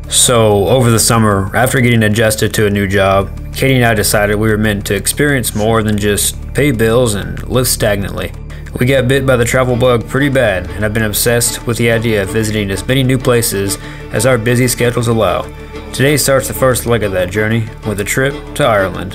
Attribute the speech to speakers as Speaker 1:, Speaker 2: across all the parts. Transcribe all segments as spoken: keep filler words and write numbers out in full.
Speaker 1: So, over the summer, after getting adjusted to a new job, Katie and I decided we were meant to experience more than just pay bills and live stagnantly. We got bit by the travel bug pretty bad, and I've been obsessed with the idea of visiting as many new places as our busy schedules allow. Today starts the first leg of that journey with a trip to Ireland.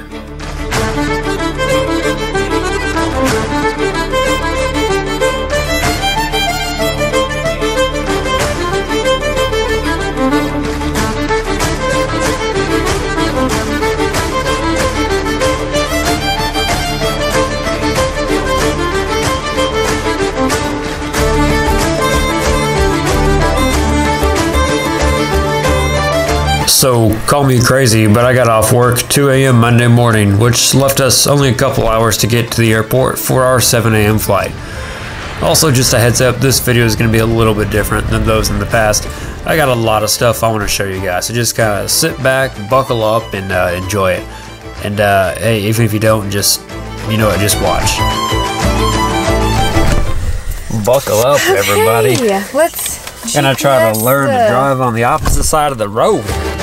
Speaker 1: So, call me crazy, but I got off work two a m Monday morning, which left us only a couple hours to get to the airport for our seven a m flight. Also, just a heads up, this video is going to be a little bit different than those in the past. I got a lot of stuff I want to show you guys, so just kind of sit back, buckle up, and uh, enjoy it. And uh, hey, even if you don't, just, you know what, just watch. Buckle up,
Speaker 2: okay,
Speaker 1: everybody.
Speaker 2: Let's
Speaker 1: Gonna try to learn to drive on the opposite side of the road.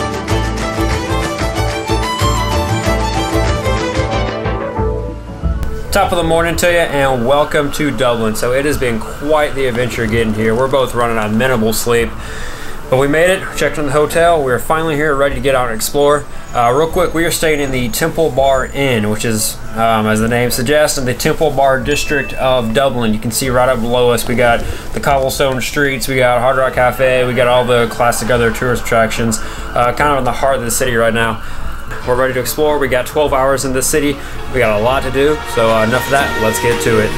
Speaker 1: Top of the morning to you, and welcome to Dublin. So it has been quite the adventure getting here. We're both running on minimal sleep, but we made it. Checked in the hotel. We're finally here, ready to get out and explore. Uh, real quick, we are staying in the Temple Bar Inn, which is, um, as the name suggests, in the Temple Bar district of Dublin. You can see right up below us, we got the cobblestone streets, we got Hard Rock Cafe, we got all the classic other tourist attractions, uh, kind of in the heart of the city right now. We're ready to explore. We got twelve hours in this city. We got a lot to do, so uh, enough of that. Let's get to it.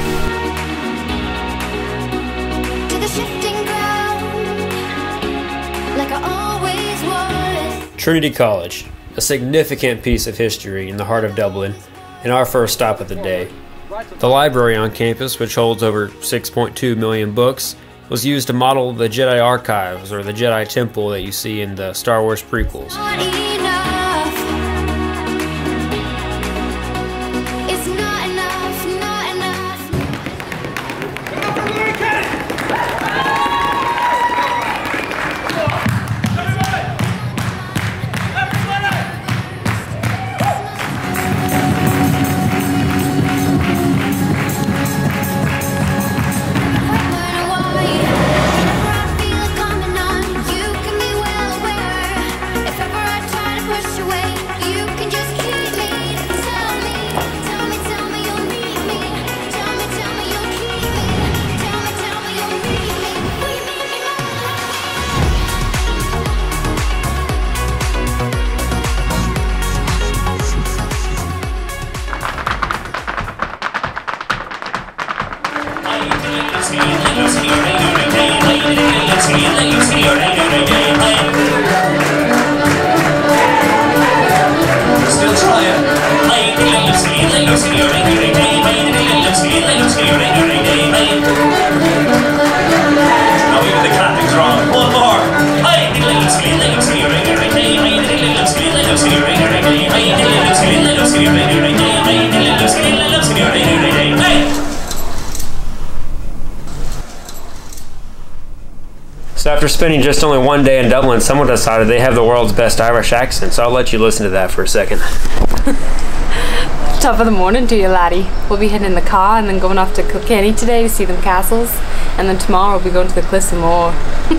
Speaker 3: To the shifting ground, like I always was.
Speaker 1: Trinity College, a significant piece of history in the heart of Dublin, and our first stop of the day. The library on campus, which holds over six point two million books, was used to model the Jedi Archives, or the Jedi Temple that you see in the Star Wars prequels.
Speaker 3: Not enough. It's not enough, not enough.
Speaker 1: So after spending just only one day in Dublin, someone decided they have the world's best Irish accent, so I'll let you listen to that for a second.
Speaker 2: Top of the morning to you, laddie. We'll be heading in the car and then going off to Kilkenny today to see them castles, and then tomorrow we'll be going to the Cliffs of Moher.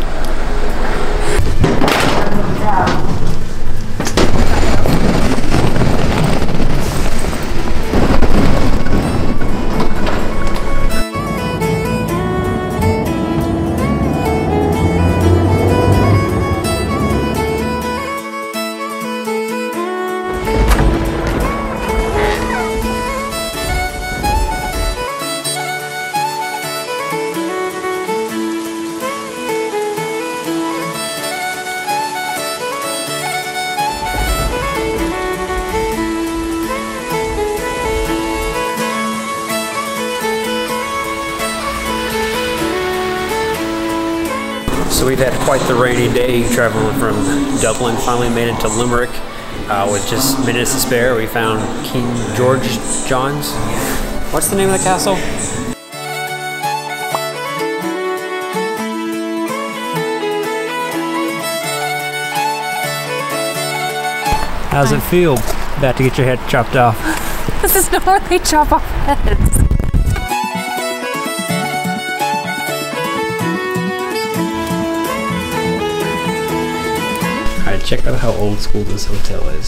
Speaker 1: So we've had quite the rainy day traveling from Dublin. Finally made it to Limerick uh, with just minutes to spare. We found King George John's. What's the name of the castle? How's it feel about to get your head chopped off?
Speaker 2: This is not where they chop off heads.
Speaker 1: Alright, check out how old school this hotel is.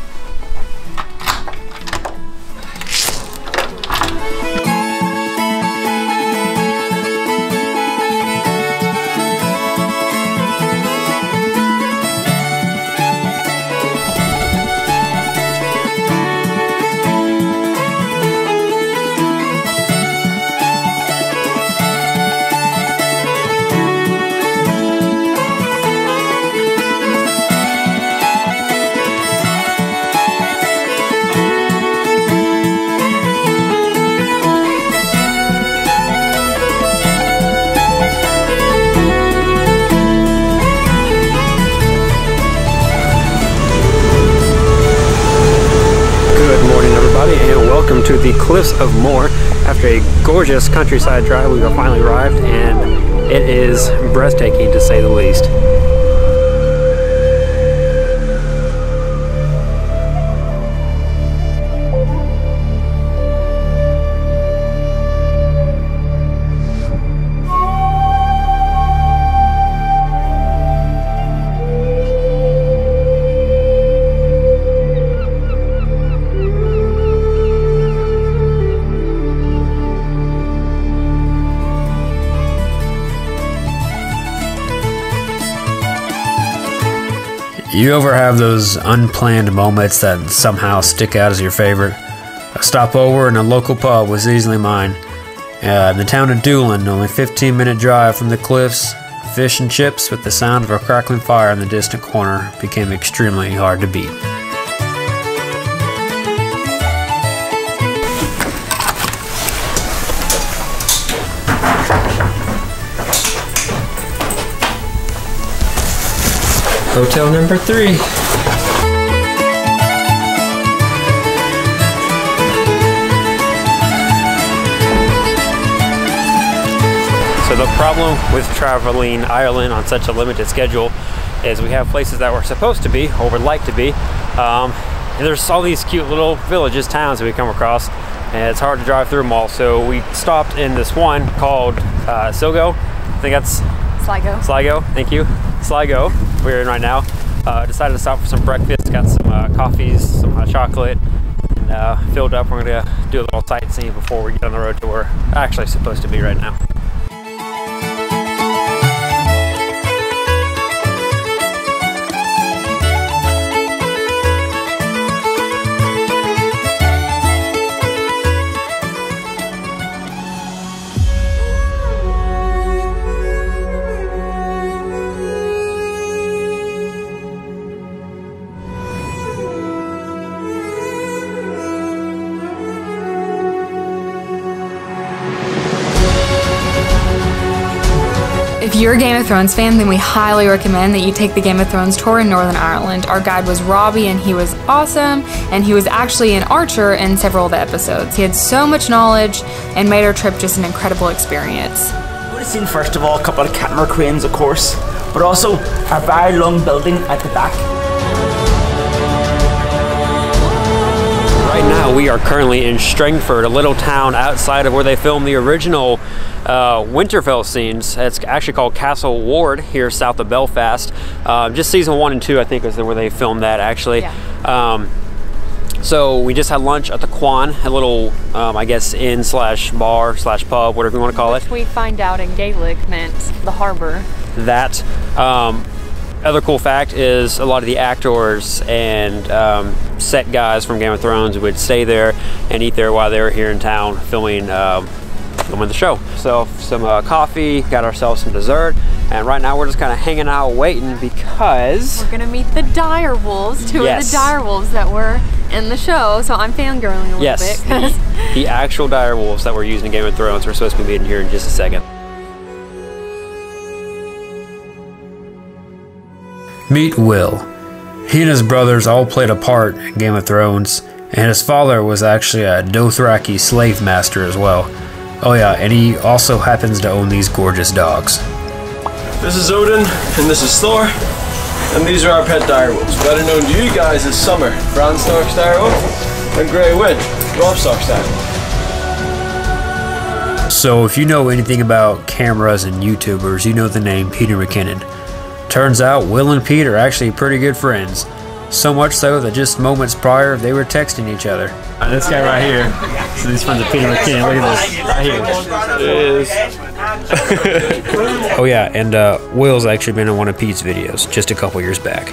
Speaker 1: And welcome to the Cliffs of Moher. After a gorgeous countryside drive, we have finally arrived, and it is breathtaking to say the least. You ever have those unplanned moments that somehow stick out as your favorite? A stopover in a local pub was easily mine. Uh, in the town of Doolin, only fifteen minute drive from the cliffs, fish and chips with the sound of a crackling fire in the distant corner became extremely hard to beat. Hotel number three. So the problem with traveling Ireland on such a limited schedule is we have places that we're supposed to be or would like to be. Um, and there's all these cute little villages, towns that we come across, and it's hard to drive through them all. So we stopped in this one called uh, Silgo. I think that's
Speaker 2: Sligo.
Speaker 1: Sligo, thank you. Sligo, we're in right now. Uh, decided to stop for some breakfast, got some uh, coffees, some uh, chocolate, and uh, filled up. We're gonna do a little sightseeing before we get on the road to where we're actually supposed to be right now.
Speaker 2: If you're a Game of Thrones fan, then we highly recommend that you take the Game of Thrones tour in Northern Ireland. Our guide was Robbie, and he was awesome, and he was actually an archer in several of the episodes. He had so much knowledge and made our trip just an incredible experience.
Speaker 4: We would have seen, first of all, a couple of catamaran cranes, of course, but also a very long building at the back.
Speaker 1: Right now we are currently in Strangford, a little town outside of where they filmed the original uh, Winterfell scenes. It's actually called Castle Ward here south of Belfast. Uh, just season one and two I think was where they filmed that actually.
Speaker 2: Yeah.
Speaker 1: Um, so we just had lunch at the Quan, a little um, I guess inn slash bar slash pub, whatever you want to call it.
Speaker 2: We find out in Gaelic meant the harbor.
Speaker 1: That. Um, Other cool fact is a lot of the actors and um, set guys from Game of Thrones would stay there and eat there while they were here in town filming, um, filming the show. So some uh, coffee, got ourselves some dessert, and right now we're just kind of hanging out waiting because
Speaker 2: We're gonna meet the dire wolves, two
Speaker 1: Yes.
Speaker 2: of the dire wolves that were in the show. So I'm fangirling a little
Speaker 1: yes,
Speaker 2: bit. 'Cause
Speaker 1: the, the actual dire wolves that we're using in Game of Thrones we're supposed to be meeting here in just a second. Meet Will. He and his brothers all played a part in Game of Thrones, and his father was actually a Dothraki slave master as well. Oh yeah, and he also happens to own these gorgeous dogs.
Speaker 5: This is Odin, and this is Thor. And these are our pet direwolves, better known to you guys as Summer, Bran Stark's direwolf, and Grey Wind, Robb Stark's direwolf.
Speaker 1: So if you know anything about cameras and YouTubers, you know the name Peter McKinnon. Turns out Will and Pete are actually pretty good friends. So much so that just moments prior they were texting each other. Uh, this guy right here, so these friends of Peter McKinnon, look at this, right here. It is. Oh yeah, and uh, Will's actually been in one of Pete's videos just a couple years back.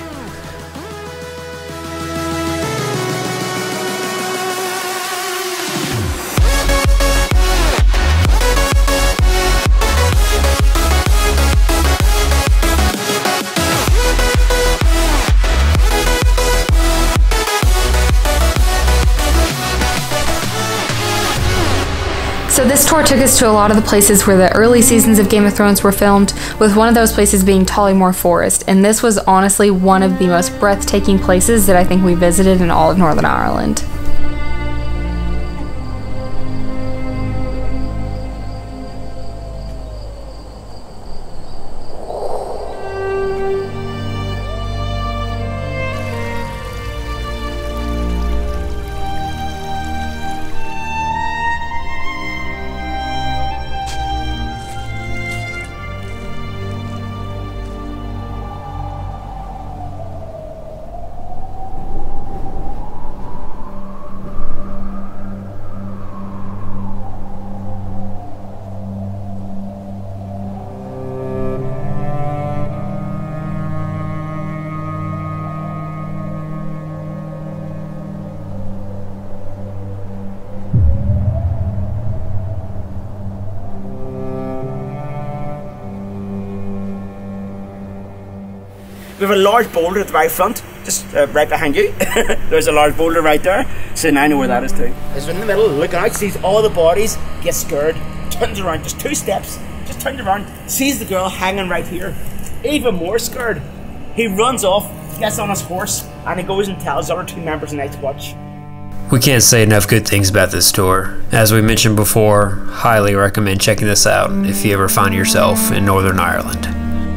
Speaker 2: So this tour took us to a lot of the places where the early seasons of Game of Thrones were filmed, with one of those places being Tollymore Forest, and this was honestly one of the most breathtaking places that I think we visited in all of Northern Ireland.
Speaker 4: We have a large boulder at the very front, just uh, right behind you. There's a large boulder right there, so now I know where that is too. It's in the middle, looking out, sees all the bodies, gets scared, turns around, just two steps, just turns around, sees the girl hanging right here, even more scared. He runs off, gets on his horse, and he goes and tells the other two members of Night's Watch.
Speaker 1: We can't say enough good things about this tour. As we mentioned before, highly recommend checking this out if you ever find yourself in Northern Ireland.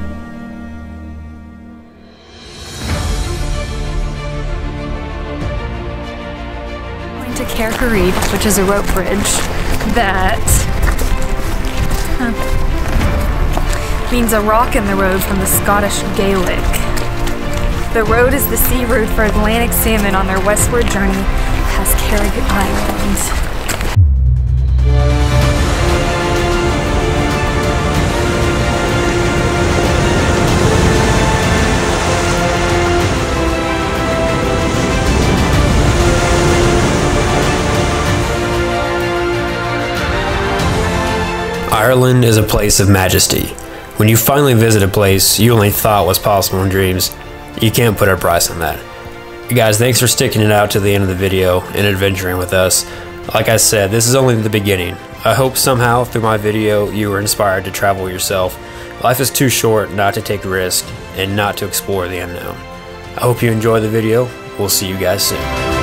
Speaker 2: To Carrick-a-Rede, which is a rope bridge that huh, means a rock in the road from the Scottish Gaelic. The road is the sea route for Atlantic salmon on their westward journey past Carrick Island.
Speaker 1: Ireland is a place of majesty. When you finally visit a place you only thought was possible in dreams, you can't put a price on that. Guys, thanks for sticking it out to the end of the video and adventuring with us. Like I said, this is only the beginning. I hope somehow through my video you were inspired to travel yourself. Life is too short not to take a risk and not to explore the unknown. I hope you enjoy the video. We'll see you guys soon.